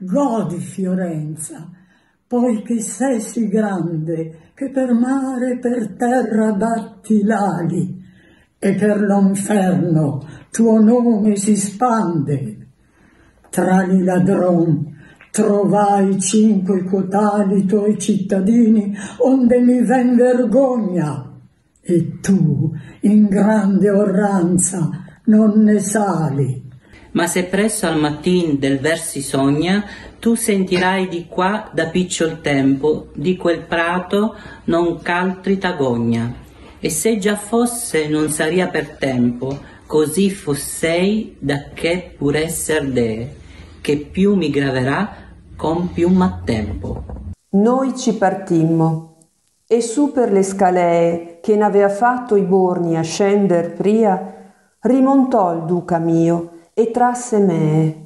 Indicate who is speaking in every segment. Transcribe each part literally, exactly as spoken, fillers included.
Speaker 1: godi Fiorenza, poiché sei sì grande che per mare e per terra batti l'ali, e per l'inferno tuo nome si spande. Tra li ladron trovai cinque cotali tuoi cittadini, onde mi ven vergogna, e tu in grande orranza non ne sali.
Speaker 2: Ma se presso al mattin del versi sogna, tu sentirai di qua da picciol tempo, di quel prato non ch'altri t'agogna. E se già fosse non saria per tempo, così fossei da che pur esser dee, che più mi graverà con più m'attempo.
Speaker 3: Noi ci partimmo, e su per le scalee che n'avea fatto i borni a scender pria, rimontò il duca mio e trasse me.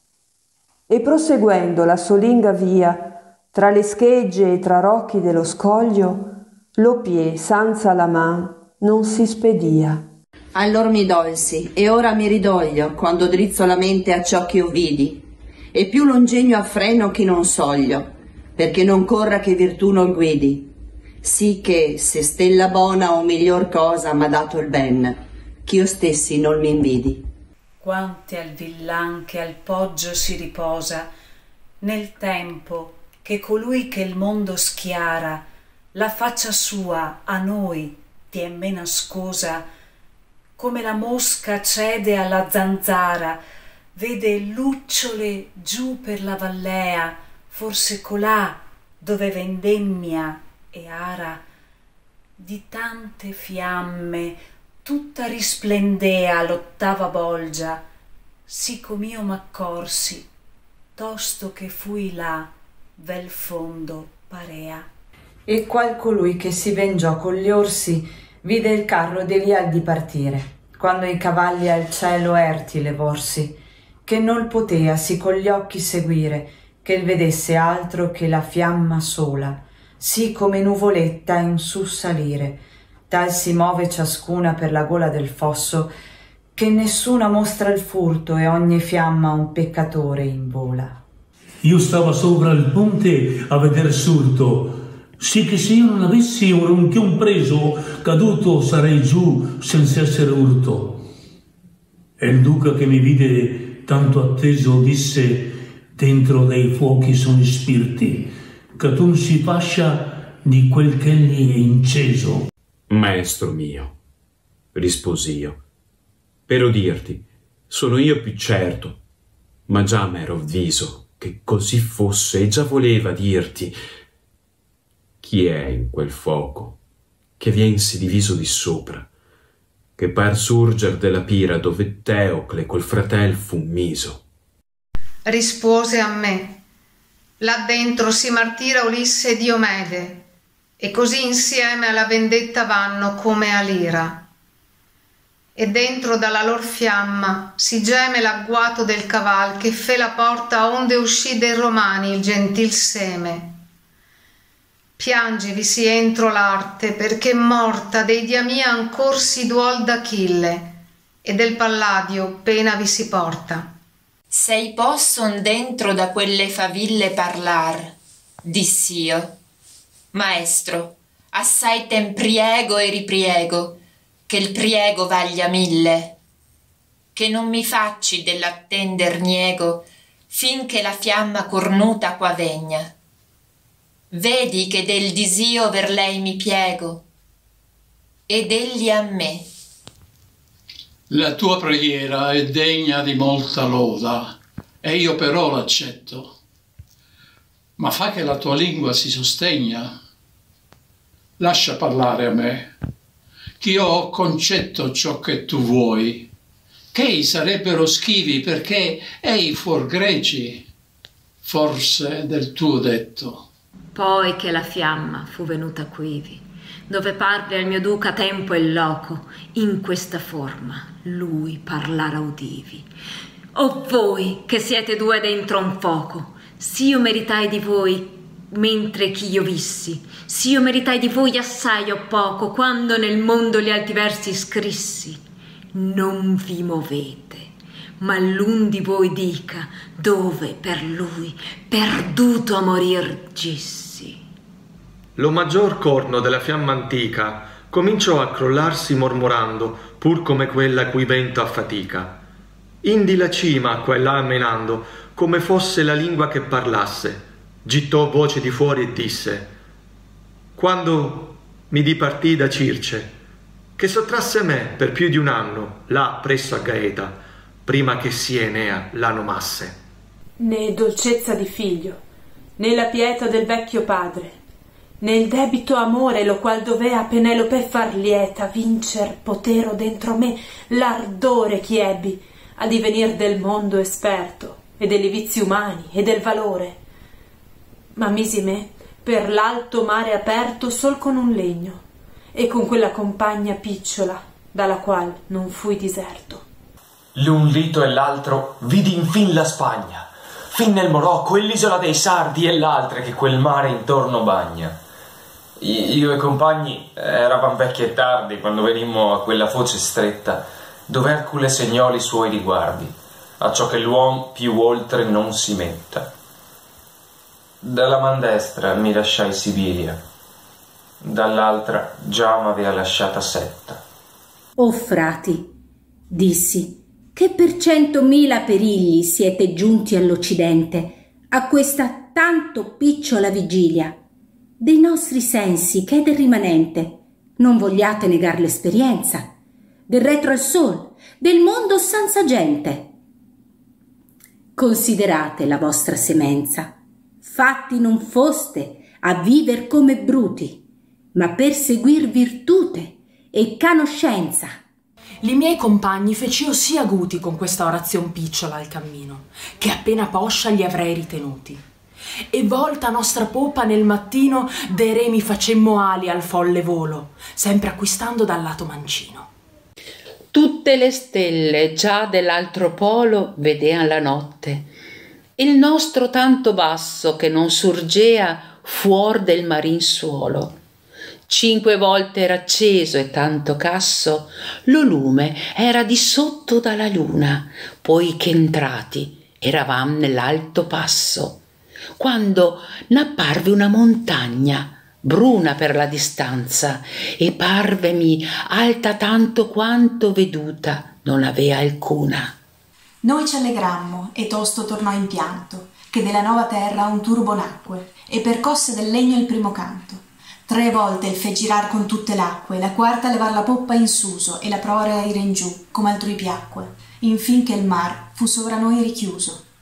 Speaker 3: E proseguendo la solinga via, tra le schegge e tra rocchi dello scoglio, lo pie sanza la man non si spedia.
Speaker 4: Allor mi dolsi, e ora mi ridoglio, quando drizzo la mente a ciò che io vidi, e più longegno affreno che non soglio, perché non corra che virtù non guidi, sì che, se stella bona o miglior cosa m'ha dato il ben, ch'io stessi non mi invidi.
Speaker 5: Quante al villan che al poggio si riposa, nel tempo che colui che il mondo schiara, la faccia sua a noi tien me nascosa, come la mosca cede alla zanzara, vede lucciole giù per la vallea, forse colà dove vendemmia e ara, di tante fiamme tutta risplendea l'ottava bolgia, sì com'io m'accorsi, tosto che fui là, vel fondo parea.
Speaker 6: E qual colui che si vengiò con gli orsi vide il carro degli aldi partire, quando i cavalli al cielo erti levorsi, che non potea sì con gli occhi seguire, che il vedesse altro che la fiamma sola, sì come nuvoletta in su salire, tal si move ciascuna per la gola del fosso, che nessuna mostra il furto e ogni fiamma un peccatore invola.
Speaker 7: Io stavo sopra il ponte a veder surto, sì che se io non avessi un, che un preso, caduto sarei giù senza essere urto. E il duca che mi vide tanto atteso disse: dentro dei fuochi sono i spiriti, che tu si fascia di quel che egli è inceso.
Speaker 8: Maestro mio, risposi io, per udirti sono io più certo, ma già m'ero avviso che così fosse e già voleva dirti chi è in quel fuoco che viensi diviso di sopra, che par surger della pira dove Teocle col fratel fu miso.
Speaker 9: Rispose a me: là dentro si martira Ulisse e Diomede, e così insieme alla vendetta vanno come a l'ira. E dentro dalla lor fiamma si geme l'agguato del caval che fe la porta onde uscì dei romani il gentil seme. Piangevi entro l'arte, perché morta dei dia mia ancor si duol d'Achille, e del Palladio pena vi si porta.
Speaker 10: Sei posson dentro da quelle faville parlar, diss'io. Maestro, assai ten priego e ripriego, che il priego vaglia mille, che non mi facci dell'attender niego, finché la fiamma cornuta qua vegna. Vedi che del disio ver lei mi piego, ed egli a me.
Speaker 11: La tua preghiera è degna di molta loda, e io però l'accetto. Ma fa che la tua lingua si sostegna. Lascia parlare a me, ch'io ho concetto ciò che tu vuoi, che sarebbero schivi perché ei fuor greci, forse del tuo detto.
Speaker 12: Poi che la fiamma fu venuta quivi, dove parve al mio duca tempo e loco, in questa forma lui parlar udivi. O voi che siete due dentro un foco, s'io meritai di voi mentre ch'io vissi, s'io meritai di voi assai o poco, quando nel mondo gli alti versi scrissi. Non vi movete, ma l'un di voi dica dove per lui perduto a morir gissi.
Speaker 13: Lo maggior corno della fiamma antica cominciò a crollarsi mormorando, pur come quella cui vento affatica. Indi la cima, qua e là menando, come fosse la lingua che parlasse, gittò voce di fuori e disse: quando mi dipartì da Circe, che sottrasse me per più di un anno là presso a Gaeta, prima che sia Enea la nomasse.
Speaker 14: Né dolcezza di figlio, né la pietà del vecchio padre, né il debito amore lo qual dovea Penelope far lieta vincer potero dentro me l'ardore chi ebbi a divenir del mondo esperto e degli vizi umani e del valore, ma misi me per l'alto mare aperto sol con un legno e con quella compagna picciola dalla qual non fui diserto.
Speaker 15: L'un lito e l'altro vidi infin la Spagna, fin nel Morocco e l'isola dei Sardi e l'altra che quel mare intorno bagna. Io e i compagni eravamo vecchi e tardi quando venimmo a quella foce stretta dove Ercule segnò i suoi riguardi, a ciò che l'uom più oltre non si metta. Dalla man destra mi lasciai Sibilia, dall'altra già m'avea lasciata Setta.
Speaker 16: O frati, dissi, che per centomila perigli siete giunti all'Occidente, a questa tanto picciola vigilia. Dei nostri sensi che è del rimanente, non vogliate negar l'esperienza, del retro al sol, del mondo senza gente. Considerate la vostra semenza, fatti non foste a viver come bruti, ma per seguir virtute e conoscenza.
Speaker 17: Li miei compagni fec'io sì aguti con questa orazion picciola al cammino, che appena poscia li avrei ritenuti. E volta nostra popa nel mattino de re mi facemmo ali al folle volo, sempre acquistando dal lato mancino.
Speaker 2: Tutte le stelle già dell'altro polo vedean la notte, il nostro tanto basso che non surgea fuor del marin suolo. Cinque volte era acceso e tanto casso, lo lume era di sotto dalla luna, poi che entrati eravam nell'alto passo, quando n'apparve una montagna, bruna per la distanza, e parvemi alta tanto quanto veduta non avea alcuna.
Speaker 18: Noi ci allegrammo e tosto tornò in pianto, che della nuova terra un turbo nacque, e percosse del legno il primo canto. Tre volte il fe girar con tutte l'acque, la quarta levar la poppa in suso, e la prora ira in giù, come altrui piacque, infin che il mar fu sovra noi richiuso.